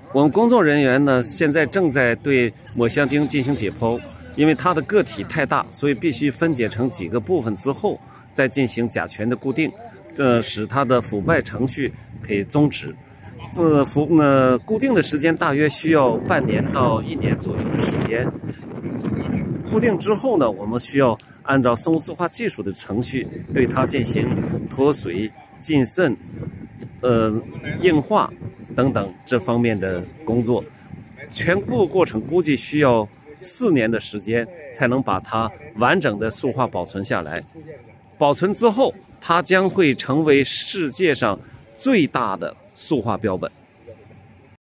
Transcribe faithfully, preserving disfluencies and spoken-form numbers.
我们工作人员呢，现在正在对抹香鲸进行解剖，因为它的个体太大，所以必须分解成几个部分之后，再进行甲醛的固定，呃，使它的腐败程序可以终止。呃，腐呃固定的时间大约需要半年到一年左右的时间。固定之后呢，我们需要按照生物塑化技术的程序，对它进行脱水、浸渗、呃硬化等等这方面的工作。全部过程估计需要四年的时间，才能把它完整的塑化保存下来。保存之后，它将会成为世界上最大的塑化标本。